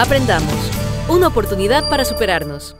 Aprendamos. Una oportunidad para superarnos.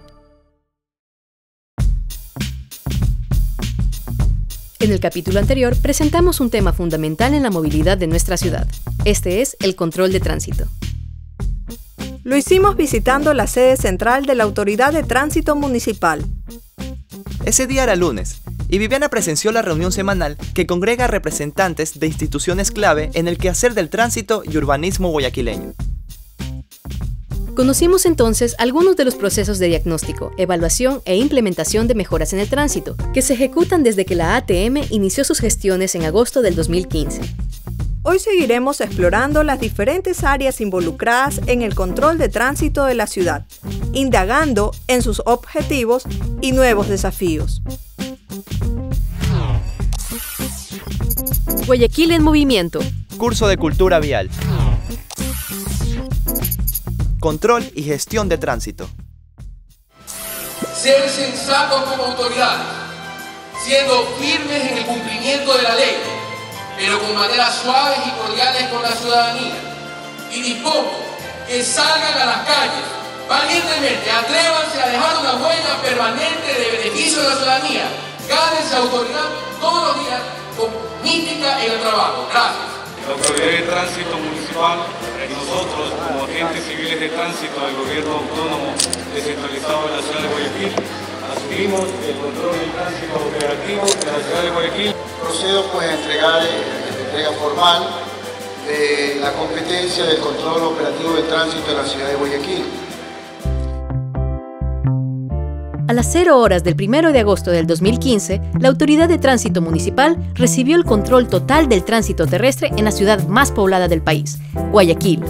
En el capítulo anterior presentamos un tema fundamental en la movilidad de nuestra ciudad. Este es el control de tránsito. Lo hicimos visitando la sede central de la Autoridad de Tránsito Municipal. Ese día era lunes, y Viviana presenció la reunión semanal que congrega a representantes de instituciones clave en el quehacer del tránsito y urbanismo guayaquileño. Conocimos entonces algunos de los procesos de diagnóstico, evaluación e implementación de mejoras en el tránsito, que se ejecutan desde que la ATM inició sus gestiones en agosto del 2015. Hoy seguiremos explorando las diferentes áreas involucradas en el control de tránsito de la ciudad, indagando en sus objetivos y nuevos desafíos. Guayaquil en movimiento. Curso de Cultura Vial. Control y gestión de tránsito. Ser sensatos como autoridades, siendo firmes en el cumplimiento de la ley, pero con maneras suaves y cordiales con la ciudadanía. Y dispongo que salgan a las calles valientemente, atrévanse a dejar una huella permanente de beneficio de la ciudadanía. Gánense autoridad todos los días con mística en el trabajo. Gracias. La Autoridad de Tránsito Municipal y nosotros, como agentes civiles de tránsito del Gobierno Autónomo descentralizado de la ciudad de Guayaquil, asumimos el control del tránsito operativo de la ciudad de Guayaquil. Procedo pues a entregar entrega formal de la competencia del control operativo de tránsito de la ciudad de Guayaquil. A las 0 horas del 1 de agosto del 2015, la Autoridad de Tránsito Municipal recibió el control total del tránsito terrestre en la ciudad más poblada del país, Guayaquil.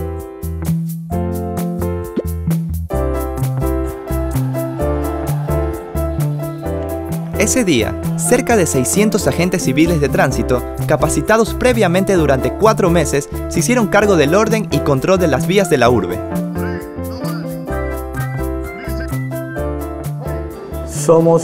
Ese día, cerca de 600 agentes civiles de tránsito, capacitados previamente durante 4 meses, se hicieron cargo del orden y control de las vías de la urbe. Somos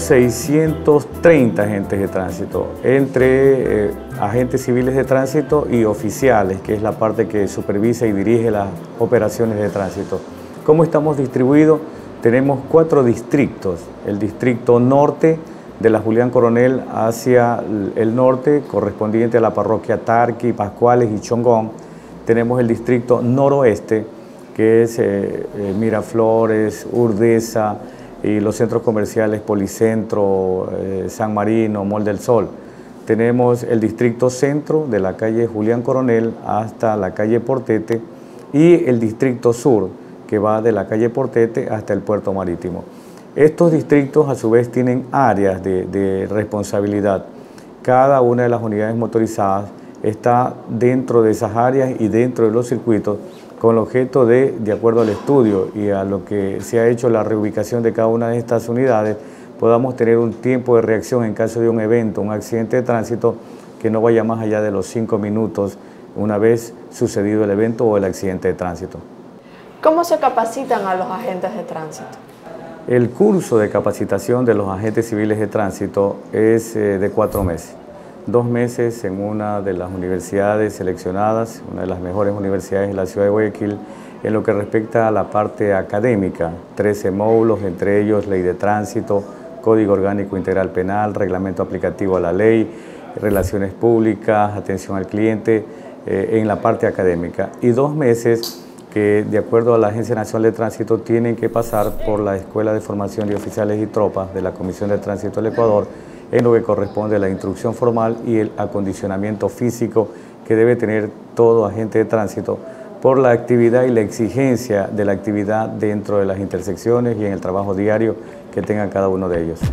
630 agentes de tránsito, entre agentes civiles de tránsito y oficiales, que es la parte que supervisa y dirige las operaciones de tránsito. ¿Cómo estamos distribuidos? Tenemos 4 distritos. El distrito norte, de la Julián Coronel hacia el norte, correspondiente a la parroquia Tarqui, Pascuales y Chongón. Tenemos el distrito noroeste, que es Miraflores, Urdesa, y los centros comerciales Policentro, San Marino, Mall del Sol. Tenemos el distrito centro, de la calle Julián Coronel hasta la calle Portete, y el distrito sur, que va de la calle Portete hasta el puerto marítimo. Estos distritos a su vez tienen áreas de responsabilidad. Cada una de las unidades motorizadas está dentro de esas áreas y dentro de los circuitos, con el objeto de acuerdo al estudio y a lo que se ha hecho la reubicación de cada una de estas unidades, podamos tener un tiempo de reacción en caso de un evento, un accidente de tránsito, que no vaya más allá de los 5 minutos una vez sucedido el evento o el accidente de tránsito. ¿Cómo se capacitan a los agentes de tránsito? El curso de capacitación de los agentes civiles de tránsito es de 4 meses. 2 meses en una de las universidades seleccionadas, una de las mejores universidades de la ciudad de Guayaquil, en lo que respecta a la parte académica, 13 módulos, entre ellos Ley de Tránsito, Código Orgánico Integral Penal, Reglamento Aplicativo a la Ley, Relaciones Públicas, Atención al Cliente, en la parte académica. Y 2 meses que, de acuerdo a la Agencia Nacional de Tránsito, tienen que pasar por la Escuela de Formación de Oficiales y Tropas de la Comisión de Tránsito del Ecuador, en lo que corresponde a la instrucción formal y el acondicionamiento físico que debe tener todo agente de tránsito por la actividad y la exigencia de la actividad dentro de las intersecciones y en el trabajo diario que tenga cada uno de ellos.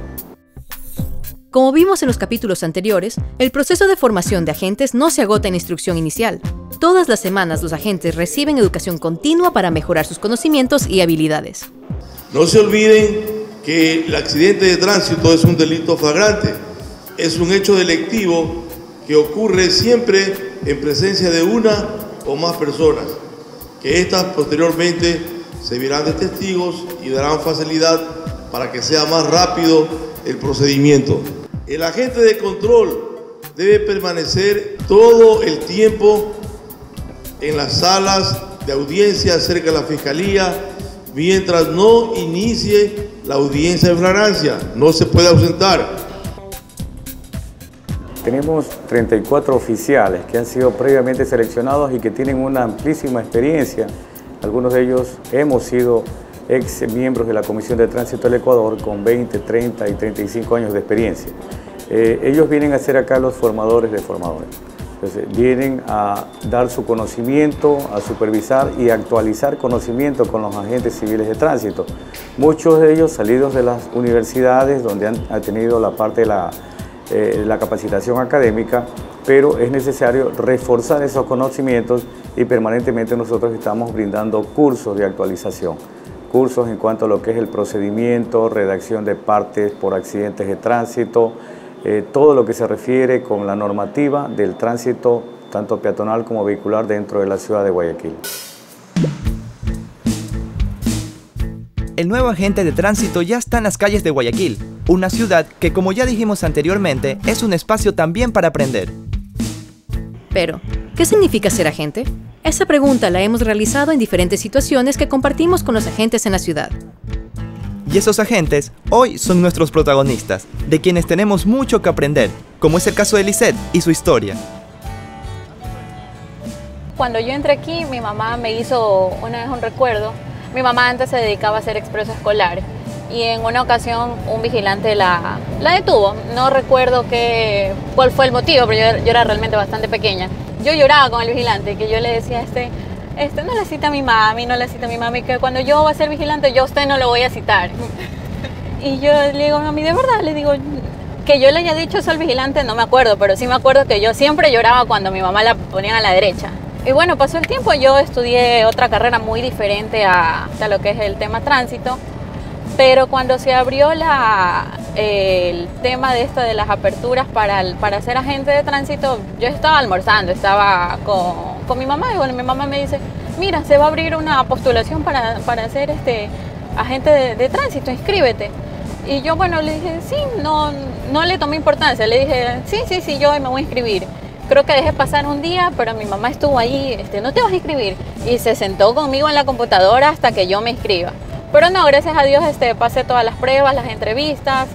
Como vimos en los capítulos anteriores, el proceso de formación de agentes no se agota en la instrucción inicial. Todas las semanas los agentes reciben educación continua para mejorar sus conocimientos y habilidades. No se olviden que el accidente de tránsito es un delito flagrante, es un hecho delictivo que ocurre siempre en presencia de una o más personas, que éstas posteriormente servirán de testigos y darán facilidad para que sea más rápido el procedimiento. El agente de control debe permanecer todo el tiempo en las salas de audiencia cerca de la Fiscalía mientras no inicie la audiencia de flagrancia. No se puede ausentar. Tenemos 34 oficiales que han sido previamente seleccionados y que tienen una amplísima experiencia. Algunos de ellos hemos sido ex miembros de la Comisión de Tránsito del Ecuador con 20, 30 y 35 años de experiencia. Ellos vienen a ser acá los formadores de formadores. Entonces, vienen a dar su conocimiento, a supervisar y actualizar conocimiento con los agentes civiles de tránsito. Muchos de ellos salidos de las universidades donde han tenido la parte de la capacitación académica, pero es necesario reforzar esos conocimientos y permanentemente nosotros estamos brindando cursos de actualización. Cursos en cuanto a lo que es el procedimiento, redacción de partes por accidentes de tránsito, todo lo que se refiere con la normativa del tránsito, tanto peatonal como vehicular dentro de la ciudad de Guayaquil. El nuevo agente de tránsito ya está en las calles de Guayaquil, una ciudad que, como ya dijimos anteriormente, es un espacio también para aprender. Pero, ¿qué significa ser agente? Esa pregunta la hemos realizado en diferentes situaciones que compartimos con los agentes en la ciudad. Y esos agentes hoy son nuestros protagonistas, de quienes tenemos mucho que aprender, como es el caso de Lisette y su historia. Cuando yo entré aquí, mi mamá me hizo una vez un recuerdo. Mi mamá antes se dedicaba a hacer expreso escolar y en una ocasión un vigilante la detuvo. No recuerdo cuál fue el motivo, pero yo era realmente bastante pequeña. Yo lloraba con el vigilante, que yo le decía no le cita a mi mami, que cuando yo voy a ser vigilante yo a usted no lo voy a citar. Y yo le digo, mami, de verdad, le digo, que yo le haya dicho eso al vigilante, no me acuerdo, pero sí me acuerdo que yo siempre lloraba cuando mi mamá la ponía a la derecha. Y bueno, pasó el tiempo, yo estudié otra carrera muy diferente a lo que es el tema tránsito, pero cuando se abrió el tema de las aperturas para ser agente de tránsito, yo estaba almorzando, estaba con mi mamá y bueno, mi mamá me dice, mira, se va a abrir una postulación para ser agente de tránsito, inscríbete. Y yo, bueno, le dije, sí, no le tomé importancia, le dije, sí, yo me voy a inscribir. Creo que dejé pasar un día, pero mi mamá estuvo ahí, no te vas a inscribir. Y se sentó conmigo en la computadora hasta que yo me inscriba. Pero no, gracias a Dios pasé todas las pruebas, las entrevistas.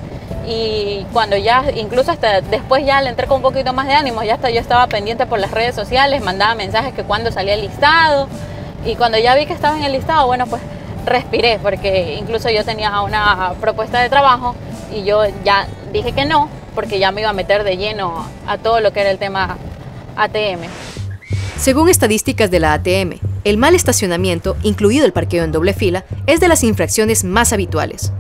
Y cuando ya, incluso hasta después ya le entré con un poquito más de ánimo, ya hasta yo estaba pendiente por las redes sociales, mandaba mensajes que cuando salía el listado. Y cuando ya vi que estaba en el listado, bueno, pues respiré, porque incluso yo tenía una propuesta de trabajo y yo ya dije que no, porque ya me iba a meter de lleno a todo lo que era el tema ATM. Según estadísticas de la ATM, el mal estacionamiento, incluido el parqueo en doble fila, es de las infracciones más habituales.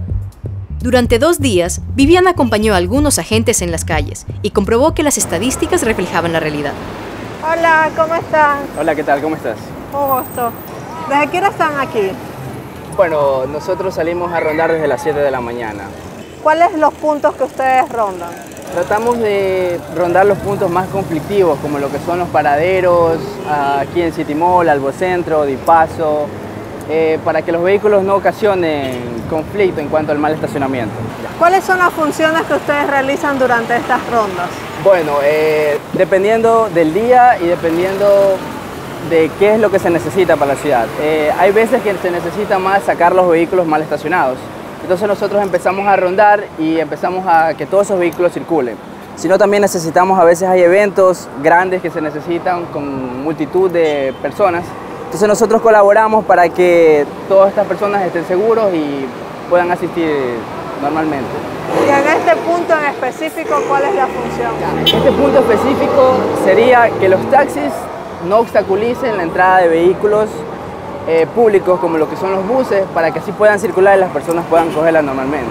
Durante 2 días, Viviana acompañó a algunos agentes en las calles y comprobó que las estadísticas reflejaban la realidad. Hola, ¿cómo están? Hola, ¿qué tal? ¿Cómo estás? Un gusto. ¿Desde qué hora están aquí? Bueno, nosotros salimos a rondar desde las 7 de la mañana. ¿Cuáles son los puntos que ustedes rondan? Tratamos de rondar los puntos más conflictivos, como lo que son los paraderos, aquí en City Mall, Albocentro, Dipaso, para que los vehículos no ocasionen conflicto en cuanto al mal estacionamiento. ¿Cuáles son las funciones que ustedes realizan durante estas rondas? Bueno, dependiendo del día y dependiendo de qué es lo que se necesita para la ciudad. Hay veces que se necesita más sacar los vehículos mal estacionados. Entonces nosotros empezamos a rondar y empezamos a que todos esos vehículos circulen. Sino también necesitamos, a veces hay eventos grandes que se necesitan con multitud de personas. Entonces nosotros colaboramos para que todas estas personas estén seguros y puedan asistir normalmente. Y en este punto en específico, ¿cuál es la función? Este punto específico sería que los taxis no obstaculicen la entrada de vehículos públicos como lo que son los buses, para que así puedan circular y las personas puedan cogerla normalmente.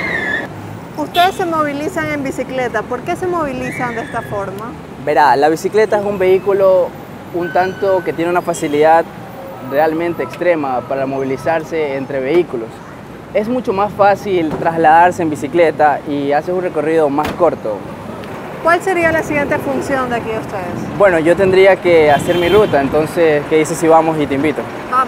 Ustedes se movilizan en bicicleta, ¿por qué se movilizan de esta forma? Verá, la bicicleta es un vehículo un tanto que tiene una facilidad realmente extrema para movilizarse entre vehículos. Es mucho más fácil trasladarse en bicicleta y haces un recorrido más corto. ¿Cuál sería la siguiente función de aquí de ustedes? Bueno, yo tendría que hacer mi ruta, entonces, ¿qué dices si vamos y te invito? Vamos.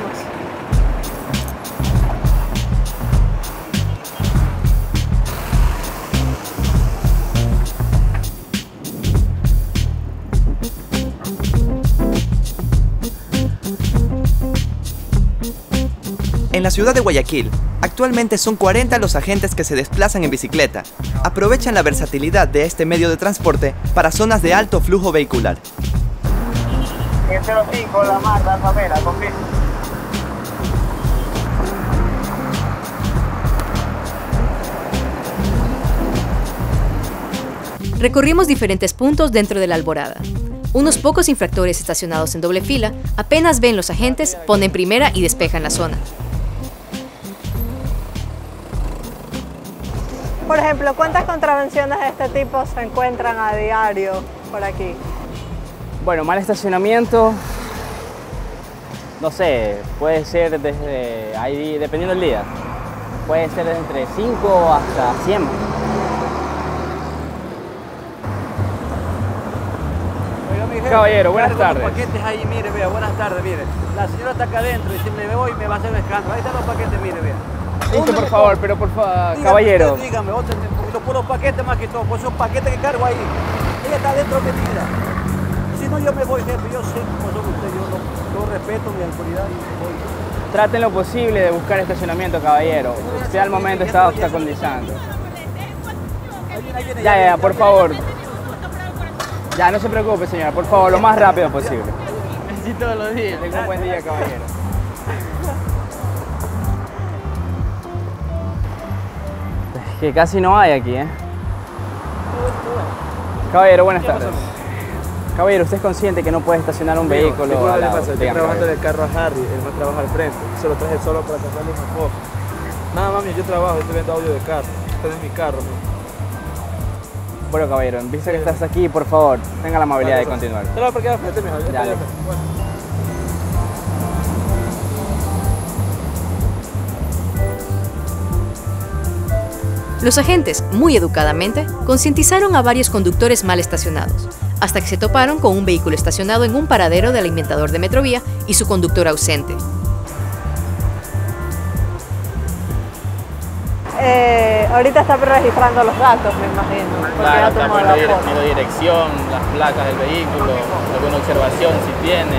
En la ciudad de Guayaquil, actualmente son 40 los agentes que se desplazan en bicicleta. Aprovechan la versatilidad de este medio de transporte para zonas de alto flujo vehicular. 05, La Marta, Alfamera, confirmo. Recorrimos diferentes puntos dentro de la Alborada. Unos pocos infractores estacionados en doble fila, apenas ven los agentes, ponen primera y despejan la zona. Por ejemplo, ¿cuántas contravenciones de este tipo se encuentran a diario por aquí? Bueno, mal estacionamiento, no sé, puede ser desde ahí, dependiendo del día, puede ser entre 5 hasta 100. Caballero, buenas tardes. Los paquetes ahí, mire, vea, buenas tardes, mire. La señora está acá adentro y si me voy me va a hacer un escándalo. Ahí están los paquetes, mire, vea. Listo, por favor, pero por favor, caballero. Usted, dígame, los puros paquetes más que todo, pues esos paquetes que cargo ahí. Ella está adentro metida. Si no, yo me voy, jefe, yo sé cómo son ustedes, yo respeto mi autoridad y me voy. Traten lo posible de buscar estacionamiento, caballero. Usted al momento está obstaculizando. Ya, por favor. Ya, no se preocupe, señora, por favor, lo más rápido posible. Sí, todos los días. Tenga un buen día, caballero. Es que casi no hay aquí, ¿eh? Caballero, buenas tardes. Caballero, ¿usted es consciente que no puede estacionar un vehículo al lado? Estoy trabajando en el carro a Harry, él no trabaja al frente. Se lo traje solo para casarle un poco. Nada, mami, yo trabajo, estoy viendo audio de carro. Este es mi carro, mami. Bueno, caballero, en vista que estás aquí, por favor, tenga la amabilidad de continuar. Te lo voy a parquear al frente, mijo. Dale. Los agentes, muy educadamente, concientizaron a varios conductores mal estacionados, hasta que se toparon con un vehículo estacionado en un paradero del alimentador de Metrovía y su conductor ausente. Ahorita está registrando los datos, me imagino. Claro, está poniendo dirección, las placas del vehículo, alguna observación si tiene.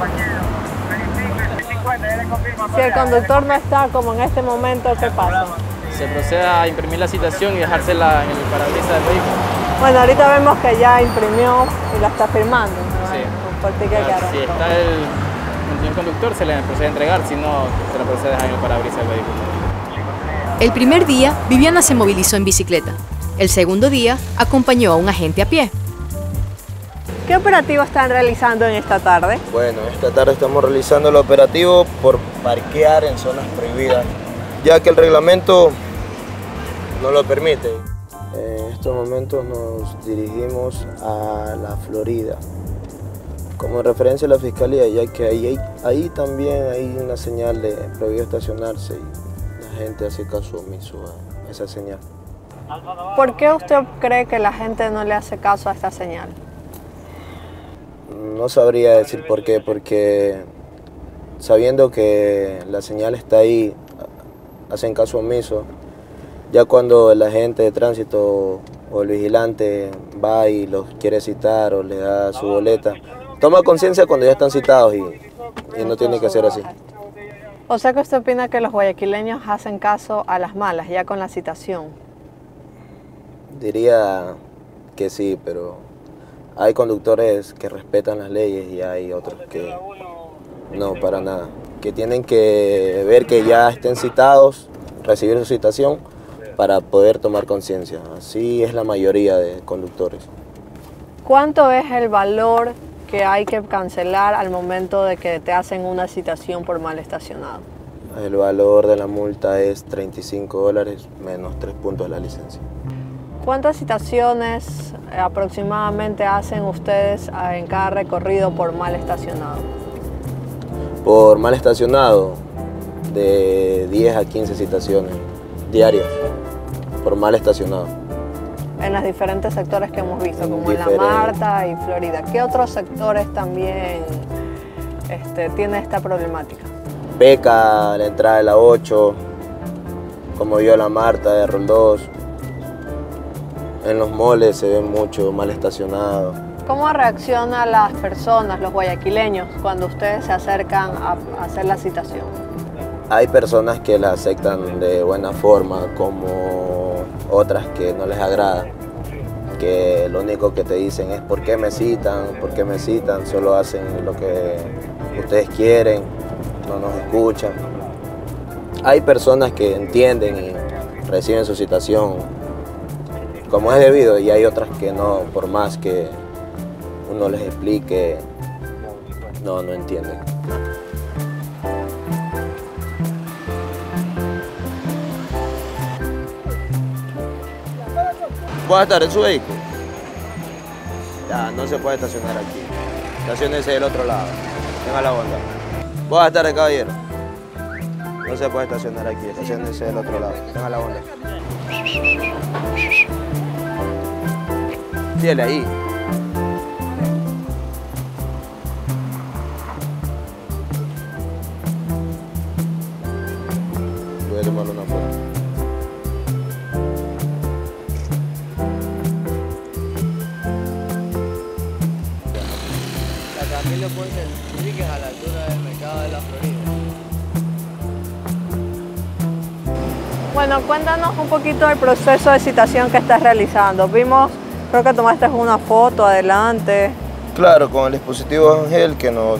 Si el conductor no está como en este momento, ¿qué pasa? Se procede a imprimir la citación y dejársela en el parabrisas del vehículo. Bueno, ahorita vemos que ya imprimió y la está firmando. Sí. Si está el señor conductor, se le procede a entregar, si no, se le procede a dejar en el parabrisas del vehículo. El primer día, Viviana se movilizó en bicicleta. El segundo día, acompañó a un agente a pie. ¿Qué operativo están realizando en esta tarde? Bueno, esta tarde estamos realizando el operativo por parquear en zonas prohibidas, ya que el reglamento no lo permite. En estos momentos nos dirigimos a la Florida, como referencia a la Fiscalía, ya que ahí también hay una señal de prohibido estacionarse y la gente hace caso omiso a esa señal. ¿Por qué usted cree que la gente no le hace caso a esta señal? No sabría decir por qué, porque sabiendo que la señal está ahí, hacen caso omiso. Ya cuando el agente de tránsito o el vigilante va y los quiere citar o le da su boleta, toma conciencia cuando ya están citados y no tiene que ser así. O sea que usted opina que los guayaquileños hacen caso a las malas, ya con la citación. Diría que sí, pero hay conductores que respetan las leyes y hay otros que no, para nada. Que tienen que ver que ya estén citados, recibir su citación para poder tomar conciencia. Así es la mayoría de conductores. ¿Cuánto es el valor que hay que cancelar al momento de que te hacen una citación por mal estacionado? El valor de la multa es $35 menos 3 puntos de la licencia. ¿Cuántas citaciones aproximadamente hacen ustedes en cada recorrido por mal estacionado? Por mal estacionado, de 10 a 15 citaciones diarias por mal estacionado. En los diferentes sectores que hemos visto, como en La Marta y Florida. ¿Qué otros sectores también tienen esta problemática? Peca, la entrada de la 8, como vio La Marta de Roldós. En los moles se ve mucho mal estacionado. ¿Cómo reaccionan las personas, los guayaquileños, cuando ustedes se acercan a hacer la citación? Hay personas que las aceptan de buena forma, como otras que no les agrada, que lo único que te dicen es ¿por qué me citan? ¿Por qué me citan? Solo hacen lo que ustedes quieren, no nos escuchan. Hay personas que entienden y reciben su citación como es debido, y hay otras que no, por más que uno les explique, no entienden. ¿Puede estar en su vehículo? Ya, no se puede estacionar aquí. Estaciónese del otro lado. Tenga la bondad. ¿Puede estar el caballero? No se puede estacionar aquí. Estaciónese del otro lado. Tenga la bondad. Síguele ahí. Voy a tomarle una foto. Camilo Ponce Enríquez, a la altura del mercado de la Florida. Bueno, cuéntanos un poquito del proceso de citación que estás realizando. Vimos, creo que tomaste una foto adelante. Claro, con el dispositivo Ángel que nos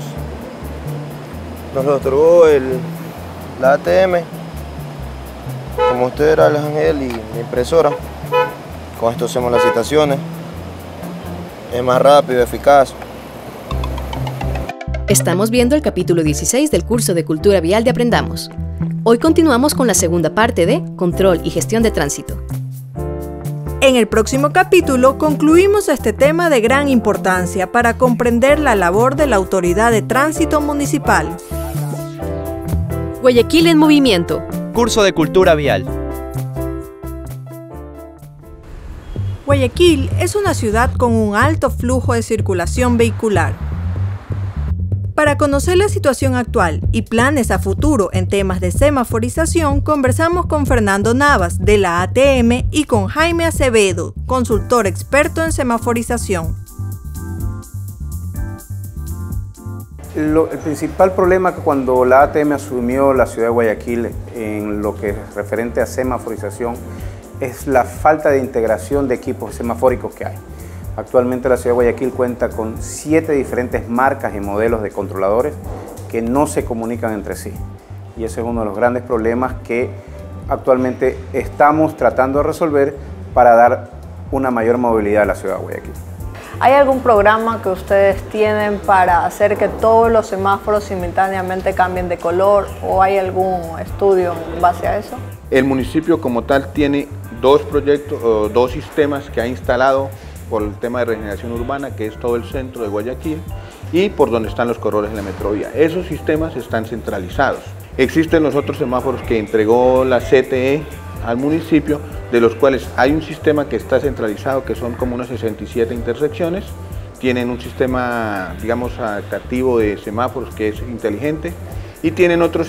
lo otorgó la ATM. Como usted era el Ángel y mi impresora, con esto hacemos las citaciones. Es más rápido, eficaz. Estamos viendo el capítulo 16 del curso de Cultura Vial de Aprendamos. Hoy continuamos con la segunda parte de Control y Gestión de Tránsito. En el próximo capítulo concluimos este tema de gran importancia para comprender la labor de la Autoridad de Tránsito Municipal. Guayaquil en movimiento. Curso de Cultura Vial. Guayaquil es una ciudad con un alto flujo de circulación vehicular. Para conocer la situación actual y planes a futuro en temas de semaforización, conversamos con Fernando Navas, de la ATM, y con Jaime Acevedo, consultor experto en semaforización. El principal problema que cuando la ATM asumió la ciudad de Guayaquil en lo que es referente a semaforización es la falta de integración de equipos semafóricos que hay. Actualmente la ciudad de Guayaquil cuenta con 7 diferentes marcas y modelos de controladores que no se comunican entre sí. Y ese es uno de los grandes problemas que actualmente estamos tratando de resolver para dar una mayor movilidad a la ciudad de Guayaquil. ¿Hay algún programa que ustedes tienen para hacer que todos los semáforos simultáneamente cambien de color, o hay algún estudio en base a eso? El municipio como tal tiene 2 proyectos, 2 sistemas que ha instalado por el tema de regeneración urbana, que es todo el centro de Guayaquil, y por donde están los corredores de la metrovía. Esos sistemas están centralizados. Existen los otros semáforos que entregó la CTE al municipio, de los cuales hay un sistema que está centralizado, que son como unas 67 intersecciones, tienen un sistema, digamos, adaptativo de semáforos que es inteligente, y tienen otros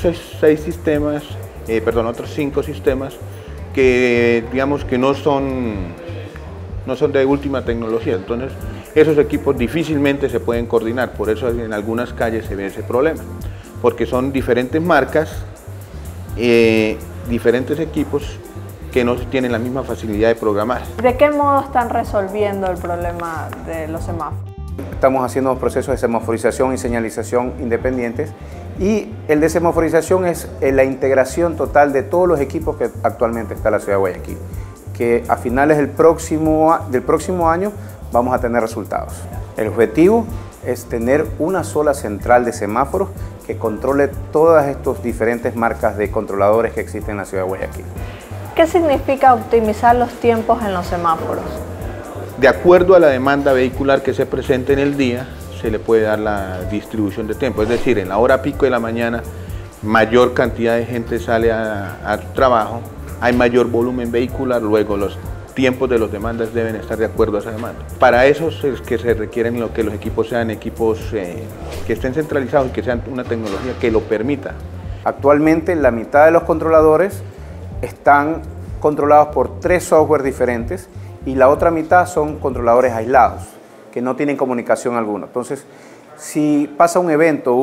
5 sistemas que, digamos, que no son de última tecnología. Entonces esos equipos difícilmente se pueden coordinar, por eso en algunas calles se ve ese problema, porque son diferentes marcas, diferentes equipos que no tienen la misma facilidad de programar. ¿De qué modo están resolviendo el problema de los semáforos? Estamos haciendo procesos de semaforización y señalización independientes, y el de semaforización es la integración total de todos los equipos que actualmente está en la ciudad de Guayaquil, que a finales del próximo año vamos a tener resultados. El objetivo es tener una sola central de semáforos que controle todas estas diferentes marcas de controladores que existen en la ciudad de Guayaquil. ¿Qué significa optimizar los tiempos en los semáforos? De acuerdo a la demanda vehicular que se presente en el día, se le puede dar la distribución de tiempo. Es decir, en la hora pico de la mañana, mayor cantidad de gente sale a trabajo, hay mayor volumen vehicular, luego los tiempos de los demandas deben estar de acuerdo a esa demanda. Para eso es que se requieren que los equipos sean equipos que estén centralizados y que sean una tecnología que lo permita. Actualmente la mitad de los controladores están controlados por 3 software diferentes, y la otra mitad son controladores aislados, que no tienen comunicación alguna. Entonces, Si pasa un evento,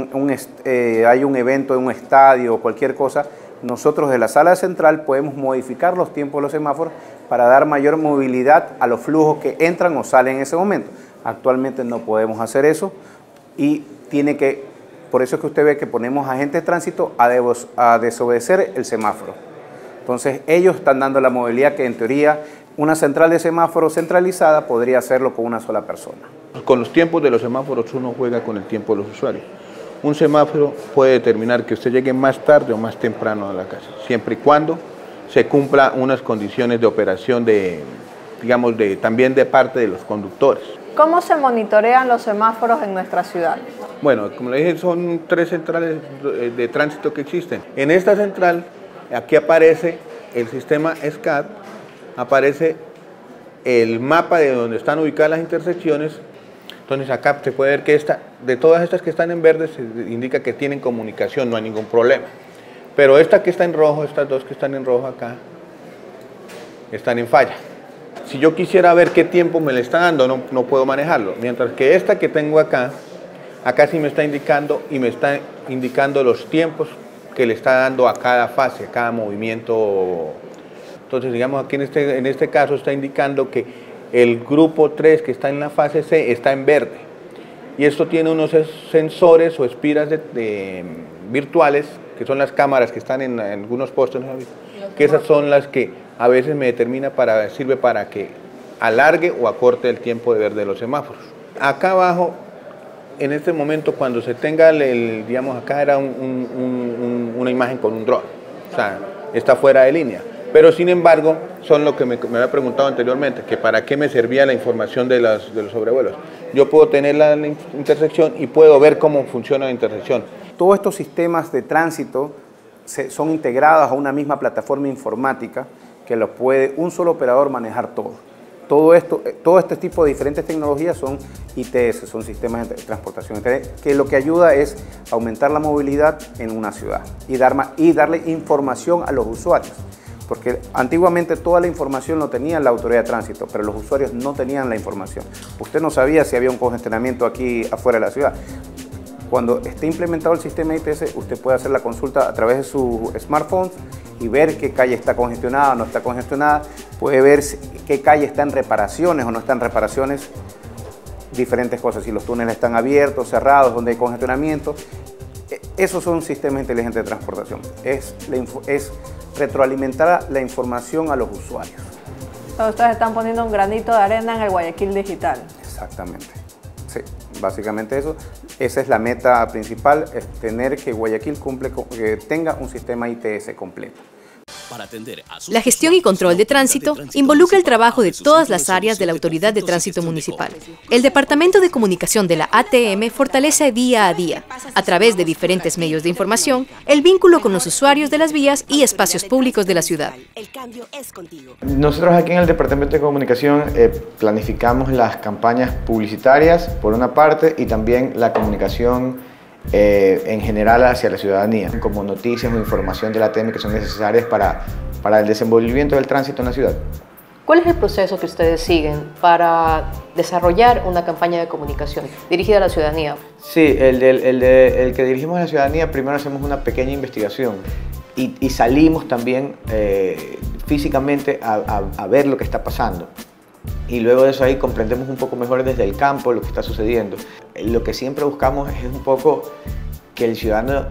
hay un evento en un estadio o cualquier cosa, nosotros de la sala central podemos modificar los tiempos de los semáforos para dar mayor movilidad a los flujos que entran o salen en ese momento. Actualmente no podemos hacer eso y por eso es que usted ve que ponemos agentes de tránsito a desobedecer el semáforo. Entonces ellos están dando la movilidad que en teoría una central de semáforos centralizada podría hacerlo con una sola persona. Con los tiempos de los semáforos uno juega con el tiempo de los usuarios. Un semáforo puede determinar que usted llegue más tarde o más temprano a la casa, siempre y cuando se cumpla unas condiciones de operación también de parte de los conductores. ¿Cómo se monitorean los semáforos en nuestra ciudad? Bueno, como le dije, son 3 centrales de tránsito que existen. En esta central, aquí aparece el sistema SCAD, aparece el mapa de donde están ubicadas las intersecciones. Entonces acá se puede ver que de todas estas que están en verde se indica que tienen comunicación, no hay ningún problema. Pero esta que está en rojo, estas 2 que están en rojo acá, están en falla. Si yo quisiera ver qué tiempo me le está dando, no puedo manejarlo. Mientras que esta que tengo acá sí me está indicando y me está indicando los tiempos que le está dando a cada fase, a cada movimiento. Entonces, digamos, aquí en este caso está indicando que el grupo 3 que está en la fase C está en verde. Y esto tiene unos sensores o espiras virtuales, que son las cámaras que están en algunos postes, que esas son las que a veces me sirve para que alargue o acorte el tiempo de verde de los semáforos. Acá abajo, en este momento, cuando se tenga digamos, acá era una imagen con un dron, o sea, está fuera de línea. Pero sin embargo, son lo que me había preguntado anteriormente, que para qué me servía la información de los sobrevuelos. Yo puedo tener la intersección y puedo ver cómo funciona la intersección. Todos estos sistemas de tránsito son integrados a una misma plataforma informática que los puede un solo operador manejar todo. Todo este tipo de diferentes tecnologías son ITS, son sistemas de transportación, que lo que ayuda es aumentar la movilidad en una ciudad y darle información a los usuarios. Porque antiguamente toda la información lo tenía la autoridad de tránsito, pero los usuarios no tenían la información. Usted no sabía si había un congestionamiento aquí afuera de la ciudad. Cuando esté implementado el sistema ITS, usted puede hacer la consulta a través de su smartphone y ver qué calle está congestionada o no está congestionada. Puede ver qué calle está en reparaciones o no está en reparaciones, diferentes cosas, si los túneles están abiertos, cerrados, donde hay congestionamiento. Esos son sistemas inteligentes de transportación. Es retroalimentar la información a los usuarios. Entonces ustedes están poniendo un granito de arena en el Guayaquil digital. Exactamente. Sí, básicamente eso. Esa es la meta principal, es tener que Guayaquil que tenga un sistema ITS completo. La gestión y control de tránsito involucra el trabajo de todas las áreas de la Autoridad de Tránsito Municipal. El Departamento de Comunicación de la ATM fortalece día a día, a través de diferentes medios de información, el vínculo con los usuarios de las vías y espacios públicos de la ciudad. Nosotros aquí en el Departamento de Comunicación planificamos las campañas publicitarias, por una parte, y también la comunicación en general hacia la ciudadanía, como noticias o información de la ATM que son necesarias para el desenvolvimiento del tránsito en la ciudad. ¿Cuál es el proceso que ustedes siguen para desarrollar una campaña de comunicación dirigida a la ciudadanía? Sí, el que dirigimos a la ciudadanía, primero hacemos una pequeña investigación y salimos también físicamente a ver lo que está pasando. Y luego de eso ahí comprendemos un poco mejor desde el campo lo que está sucediendo. Lo que siempre buscamos es un poco que el ciudadano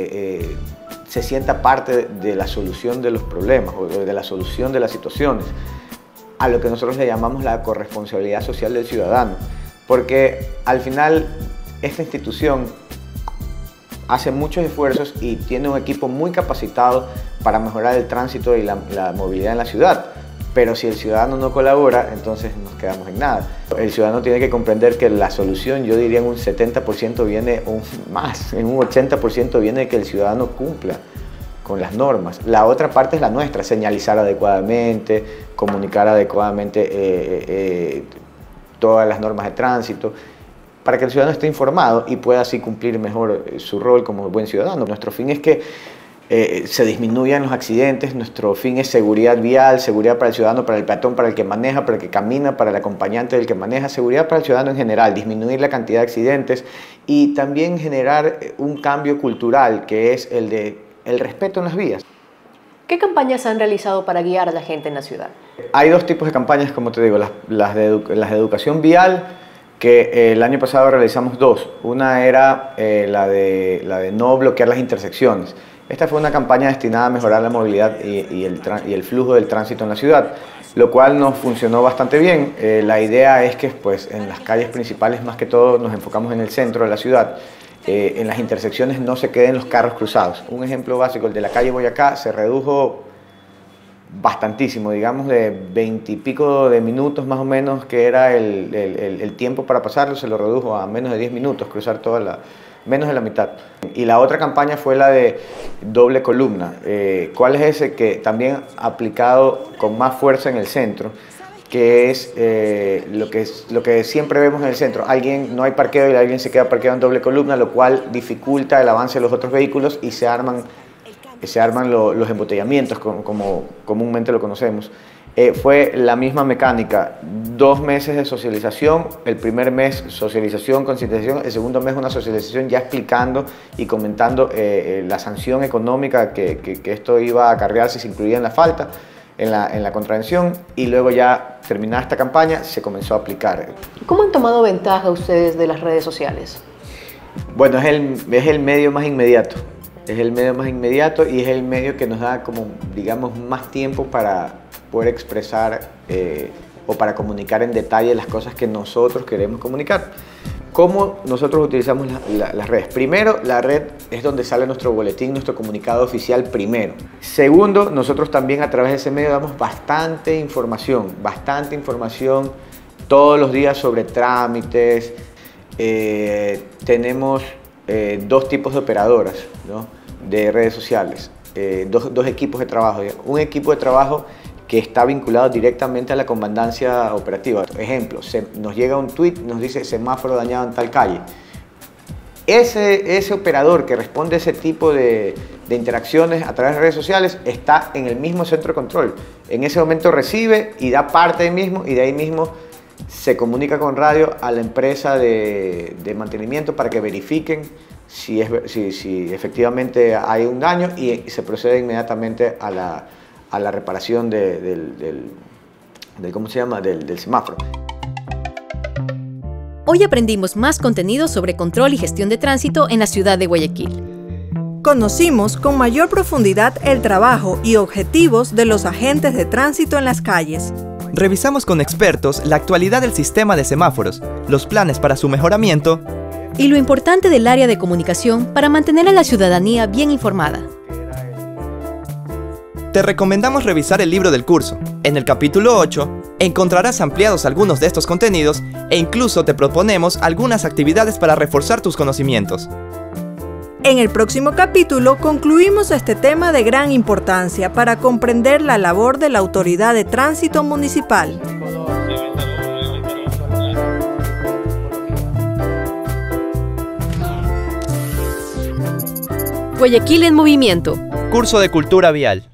se sienta parte de la solución de los problemas o de la solución de las situaciones, a lo que nosotros le llamamos la corresponsabilidad social del ciudadano. Porque al final esta institución hace muchos esfuerzos y tiene un equipo muy capacitado para mejorar el tránsito y la movilidad en la ciudad. Pero si el ciudadano no colabora, entonces nos quedamos en nada. El ciudadano tiene que comprender que la solución, yo diría en un 70% viene más, en un 80% viene de que el ciudadano cumpla con las normas. La otra parte es la nuestra, señalizar adecuadamente, comunicar adecuadamente todas las normas de tránsito, para que el ciudadano esté informado y pueda así cumplir mejor su rol como buen ciudadano. Nuestro fin es que se disminuyan los accidentes. Nuestro fin es seguridad vial, seguridad para el ciudadano, para el peatón, para el que maneja, para el que camina, para el acompañante del que maneja, seguridad para el ciudadano en general, disminuir la cantidad de accidentes y también generar un cambio cultural que es el respeto en las vías. ¿Qué campañas han realizado para guiar a la gente en la ciudad? Hay dos tipos de campañas, como te digo, las de educación vial, que el año pasado realizamos dos. Una era la de no bloquear las intersecciones. Esta fue una campaña destinada a mejorar la movilidad y el flujo del tránsito en la ciudad, lo cual nos funcionó bastante bien. La idea es que pues, en las calles principales, más que todo, nos enfocamos en el centro de la ciudad. En las intersecciones no se queden los carros cruzados. Un ejemplo básico, el de la calle Boyacá, se redujo bastantísimo, digamos de 20 y pico de minutos más o menos, que era el tiempo para pasarlo, se lo redujo a menos de 10 minutos, cruzar menos de la mitad. Y la otra campaña fue la de doble columna. ¿Cuál es ese? Que también aplicado con más fuerza en el centro, que es lo que siempre vemos en el centro. No hay parqueo y alguien se queda parqueado en doble columna, lo cual dificulta el avance de los otros vehículos y se arman los embotellamientos, como comúnmente lo conocemos. Fue la misma mecánica, 2 meses de socialización, el primer mes socialización, concientización, el segundo mes una socialización ya explicando y comentando la sanción económica que esto iba a acarrear si se incluía en la falta, en la contravención, y luego ya terminada esta campaña se comenzó a aplicar. ¿Cómo han tomado ventaja ustedes de las redes sociales? Bueno, es el medio más inmediato. Es el medio más inmediato y es el medio que nos da como, digamos, más tiempo para poder expresar o para comunicar en detalle las cosas que nosotros queremos comunicar. ¿Cómo nosotros utilizamos las redes? Primero, la red es donde sale nuestro boletín, nuestro comunicado oficial primero. Segundo, nosotros también a través de ese medio damos bastante información todos los días sobre trámites. Tenemos 2 tipos de operadoras, ¿no?, de redes sociales, dos equipos de trabajo. Un equipo de trabajo que está vinculado directamente a la comandancia operativa. Ejemplo, nos llega un tweet, nos dice semáforo dañado en tal calle. Ese operador que responde a ese tipo de interacciones a través de redes sociales está en el mismo centro de control. En ese momento recibe y da parte del mismo, y de ahí mismo se comunica con radio a la empresa de mantenimiento para que verifiquen si efectivamente hay un daño y se procede inmediatamente a la reparación del semáforo. Hoy aprendimos más contenido sobre control y gestión de tránsito en la ciudad de Guayaquil. Conocimos con mayor profundidad el trabajo y objetivos de los agentes de tránsito en las calles. Revisamos con expertos la actualidad del sistema de semáforos, los planes para su mejoramiento y lo importante del área de comunicación para mantener a la ciudadanía bien informada. Te recomendamos revisar el libro del curso. En el capítulo 8 encontrarás ampliados algunos de estos contenidos e incluso te proponemos algunas actividades para reforzar tus conocimientos. En el próximo capítulo concluimos este tema de gran importancia para comprender la labor de la Autoridad de Tránsito Municipal. Guayaquil en movimiento. Curso de Cultura Vial.